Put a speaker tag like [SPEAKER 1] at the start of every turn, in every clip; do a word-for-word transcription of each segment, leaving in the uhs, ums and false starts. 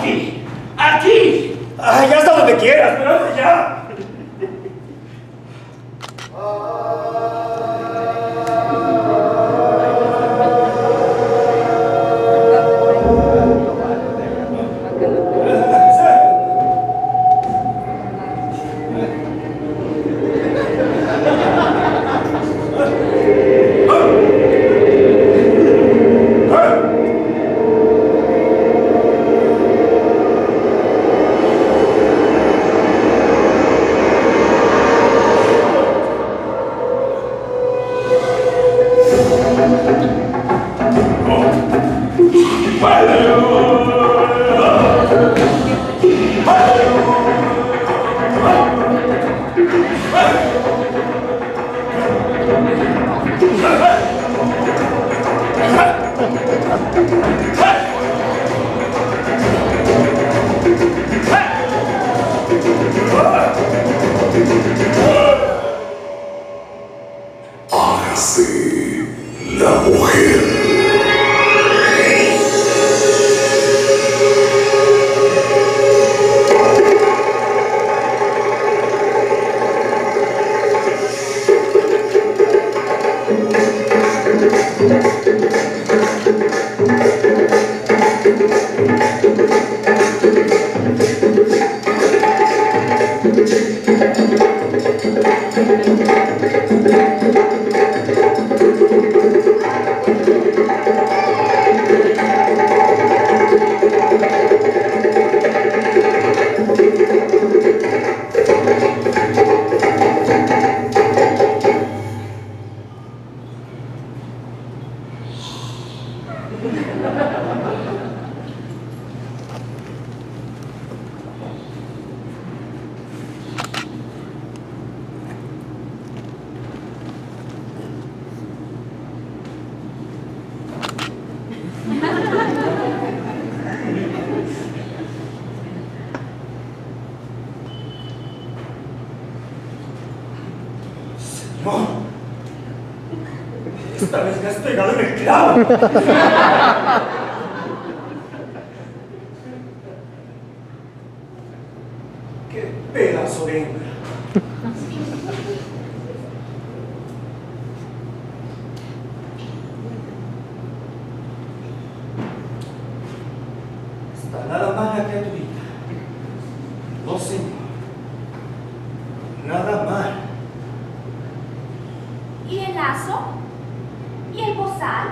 [SPEAKER 1] aquí, aquí.
[SPEAKER 2] Ay, hasta donde quieras, pero anda ya.
[SPEAKER 3] Hágase la mujer.
[SPEAKER 2] Esta vez me has pegado en el clavo. ¡Qué pedazo de hembra! Está nada más la criaturita. No, señor. Nada más.
[SPEAKER 4] ¿Y el lazo? ¿Y el bozal?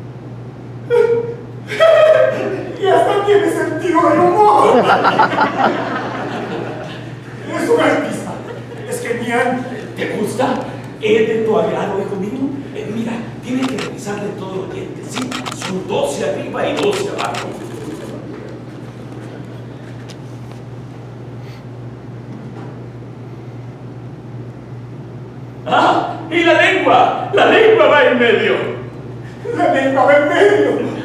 [SPEAKER 2] Y hasta tiene sentido del humor. Es un artista. Es genial.
[SPEAKER 1] ¿Te gusta? ¿Es de tu agrado, hijo mío? Eh, mira, tienes que revisarle todos los dientes, ¿sí? Son doce arriba y doce abajo. ¡Ah! ¡Y la lengua! ¡La lengua va en medio!
[SPEAKER 2] La lengua va en medio.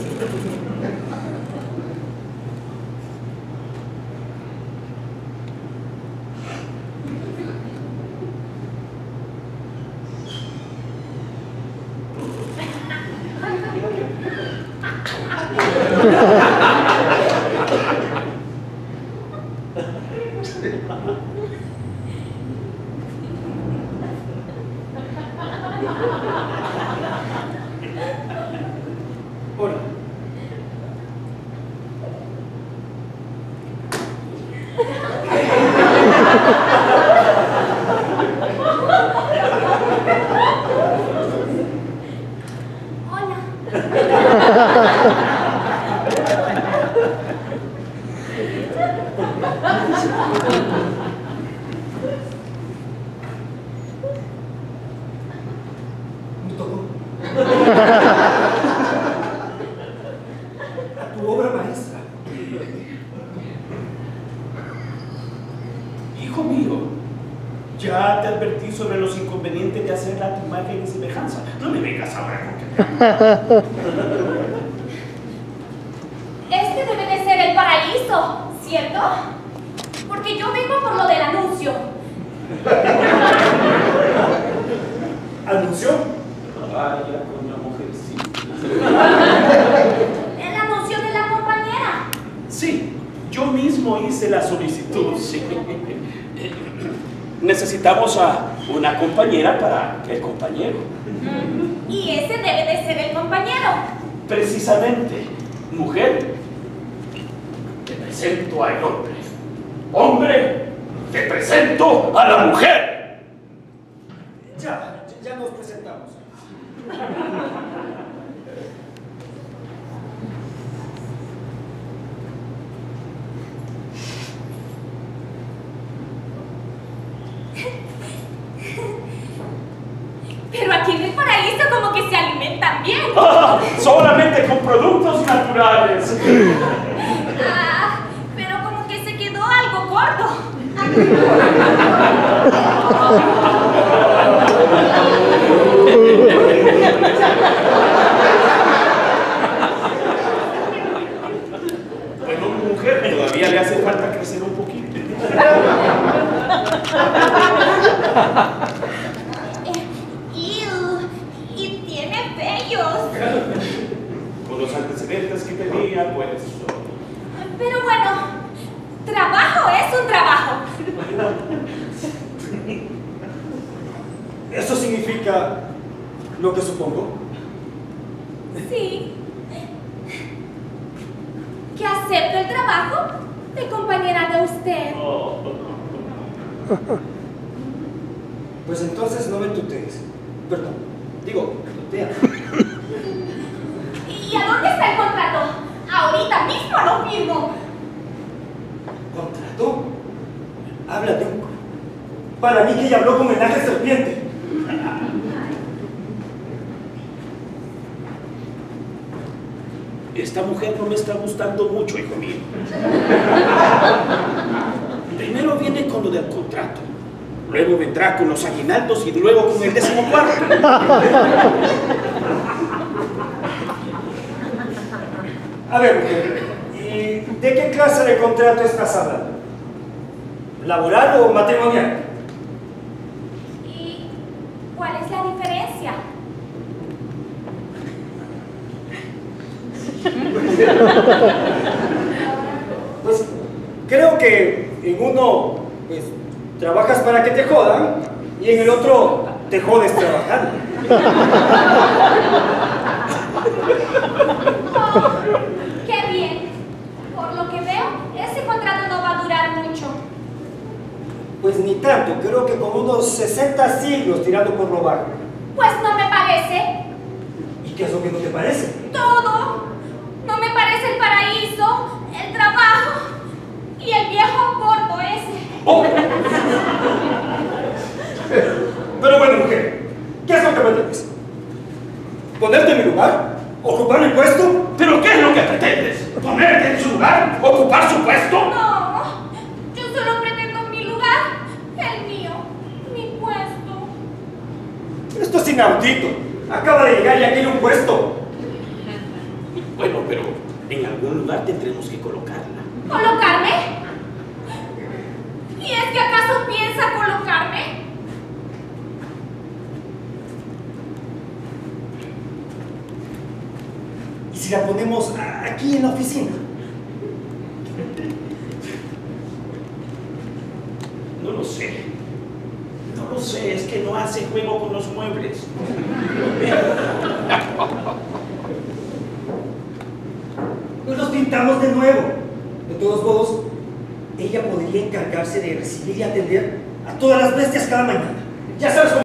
[SPEAKER 2] Hola. A tu obra maestra.
[SPEAKER 1] Hijo mío, ya te advertí sobre los inconvenientes de hacer la imagen y semejanza. No me vengas ahora con que...
[SPEAKER 4] Este debe de ser el paraíso, ¿cierto? Porque yo vengo por lo del anuncio.
[SPEAKER 2] ¿Anuncio?
[SPEAKER 1] Vaya con la mujercita.
[SPEAKER 4] El anuncio de la compañera.
[SPEAKER 1] Sí, Yo mismo hice la solicitud, sí. Necesitamos a una compañera para el compañero.
[SPEAKER 4] Y ese debe de ser el compañero.
[SPEAKER 1] Precisamente, mujer, te presento al hombre. Hombre, te presento a la mujer.
[SPEAKER 2] Ya, ya nos presentamos.
[SPEAKER 4] Pero aquí en el paraíso como que se alimentan bien.
[SPEAKER 1] Ah, solamente con productos naturales.
[SPEAKER 4] Ah, pero como que se quedó algo corto.
[SPEAKER 1] Bueno, mujer, todavía le hace falta crecer un poquito.
[SPEAKER 4] Ew, y tiene vellos.
[SPEAKER 1] Con los antecedentes que tenía, pues...
[SPEAKER 4] Pero bueno, trabajo es un trabajo.
[SPEAKER 2] ¿Eso significa lo que supongo?
[SPEAKER 4] Sí. Que acepto el trabajo de compañera de usted.
[SPEAKER 1] Oh.
[SPEAKER 2] Pues entonces no me tutees. Perdón, digo, tutea.
[SPEAKER 4] ¿Y a dónde está el contrato? Ahorita mismo lo firmo.
[SPEAKER 2] ¿Contrato? Háblate. Para mí que ella habló con el ángel serpiente.
[SPEAKER 1] Esta mujer no me está gustando mucho, hijo mío. Primero viene con lo del contrato, luego vendrá con los aguinaldos y luego con el decimocuarto.
[SPEAKER 2] A ver, mujer, ¿y de qué clase de contrato estás hablando? ¿Laboral o matrimonial?
[SPEAKER 4] ¿Y cuál es la diferencia?
[SPEAKER 2] Pues creo que en uno pues, trabajas para que te jodan y en el otro te jodes trabajando.
[SPEAKER 4] Oh, ¡qué bien! Por lo que veo, ese contrato no va a durar mucho.
[SPEAKER 2] Pues ni tanto, creo que con unos sesenta siglos tirando por robar.
[SPEAKER 4] Pues no me parece.
[SPEAKER 2] ¿Y qué es lo que no te parece?
[SPEAKER 4] Todo. No me parece el paraíso, el trabajo y el viejo gordo ese.
[SPEAKER 2] Oh. Pero bueno, mujer, ¿qué es lo que pretendes? ¿Ponerte en mi lugar? ¿Ocupar mi puesto?
[SPEAKER 1] ¿Pero qué es lo que pretendes? ¿Ponerte en su lugar? ¿Ocupar su puesto?
[SPEAKER 4] No, yo solo pretendo mi lugar, el mío, mi puesto.
[SPEAKER 2] Esto es inaudito. Acaba de llegar y aquí hay un puesto.
[SPEAKER 1] Bueno, pero en algún lugar tendremos que colocarla.
[SPEAKER 4] ¿Colocarme? ¿Y es que acaso piensa colocarme?
[SPEAKER 2] ¿Y si la ponemos aquí en la oficina?
[SPEAKER 1] No lo sé. No lo sé, es que no hace juego con los muebles.
[SPEAKER 2] Pues los pintamos de nuevo. De todos modos, ella podría encargarse de recibir y atender a todas las bestias cada mañana. Ya sabes cómo.